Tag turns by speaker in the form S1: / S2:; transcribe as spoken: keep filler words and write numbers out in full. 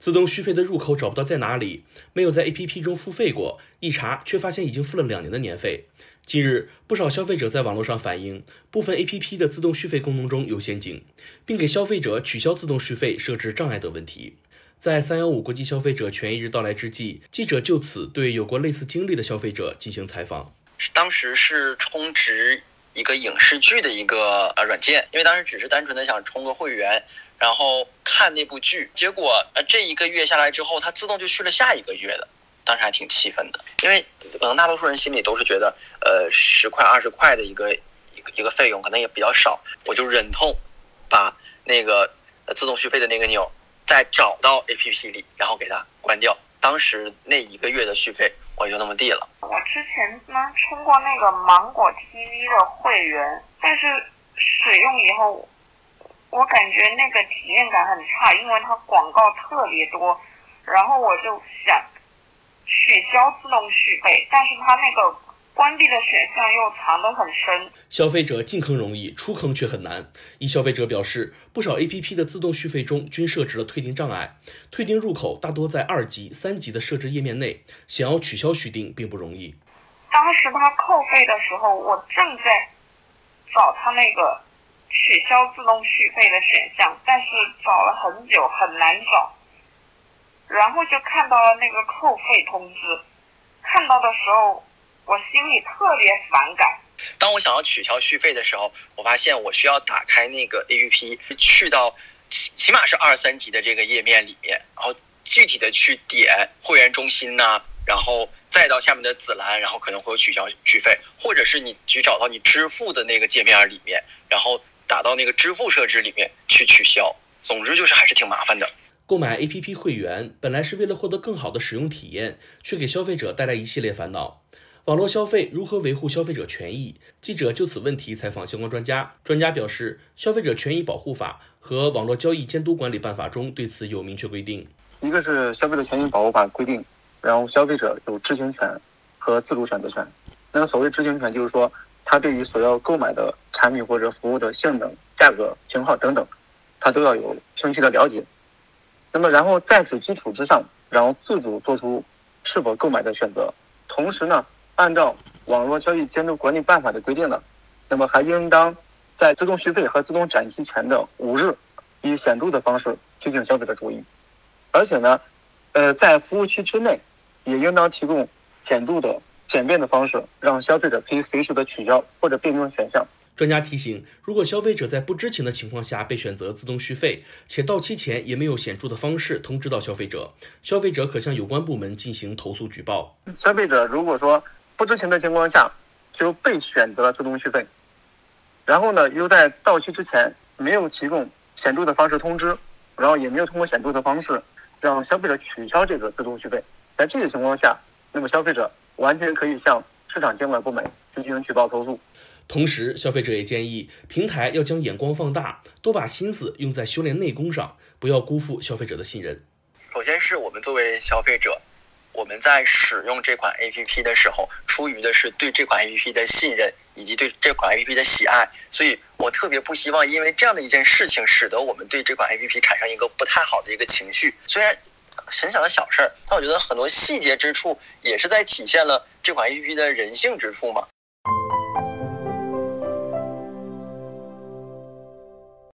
S1: 自动续费的入口找不到在哪里，没有在 A P P 中付费过，一查却发现已经付了两年的年费。近日，不少消费者在网络上反映，部分 A P P 的自动续费功能中有陷阱，并给消费者取消自动续费设置障碍等问题。在三一五国际消费者权益日到来之际，记者就此对有过类似经历的消费者进行采访。
S2: 当时是充值一个影视剧的一个呃软件，因为当时只是单纯的想充个会员，然后看那部剧，结果呃这一个月下来之后，它自动就续了下一个月的。当时还挺气愤的，因为可能大多数人心里都是觉得，呃，十块、二十块的一个一个一个费用，可能也比较少，我就忍痛把那个呃自动续费的那个钮再找到 A P P 里，然后给它关掉。当时那一个月的续费我就那么地了。
S3: 我之前呢充过那个芒果 T V 的会员，但是使用以后，我感觉那个体验感很差，因为它广告特别多，然后我就想取消自动续费，但是它那个关闭的选项又藏得很深。
S1: 消费者进坑容易，出坑却很难。一消费者表示，不少 A P P 的自动续费中均设置了退订障碍，退订入口大多在二级、三级的设置页面内，想要取消续订并不容易。
S3: 当时他扣费的时候，我正在找他那个取消自动续费的选项，但是找了很久很难找。然后就看到了那个扣费通知，看到的时候我心里特别反感。
S2: 当我想要取消续费的时候，我发现我需要打开那个 A P P， 去到起起码是二三级的这个页面里面，然后具体的去点会员中心呐、啊，然后再到下面的子栏，然后可能会有取消续费，或者是你去找到你支付的那个界面里面，然后打到那个支付设置里面去取消。总之就是还是挺麻烦的。
S1: 购买 A P P 会员本来是为了获得更好的使用体验，却给消费者带来一系列烦恼。网络消费如何维护消费者权益？记者就此问题采访相关专家，专家表示，消费者权益保护法和网络交易监督管理办法中对此有明确规定。
S4: 一个是消费者权益保护法规定，然后消费者有知情权和自主选择权。那么所谓知情权，就是说他对于所要购买的产品或者服务的性能、价格、型号等等，他都要有清晰的了解。那么然后在此基础之上，然后自主做出是否购买的选择。同时呢，按照网络交易监督管理办法的规定呢，那么还应当在自动续费和自动展期前的五日，以显著的方式提醒消费者注意。而且呢，呃，在服务区之内，也应当提供显著的简便的方式，让消费者可以随时的取消或者变更选项。
S1: 专家提醒，如果消费者在不知情的情况下被选择自动续费，且到期前也没有显著的方式通知到消费者，消费者可向有关部门进行投诉举报。
S4: 消费者如果说不知情的情况下就被选择了自动续费，然后呢又在到期之前没有提供显著的方式通知，然后也没有通过显著的方式让消费者取消这个自动续费，在这个情况下，那么消费者完全可以向市场监管部门进行举报投诉。
S1: 同时，消费者也建议平台要将眼光放大，多把心思用在修炼内功上，不要辜负消费者的信任。
S2: 首先是我们作为消费者，我们在使用这款 A P P 的时候，出于的是对这款 A P P 的信任以及对这款 A P P 的喜爱，所以我特别不希望因为这样的一件事情，使得我们对这款 A P P 产生一个不太好的一个情绪。虽然很小的小事儿，但我觉得很多细节之处也是在体现了这款 A P P 的人性之处嘛。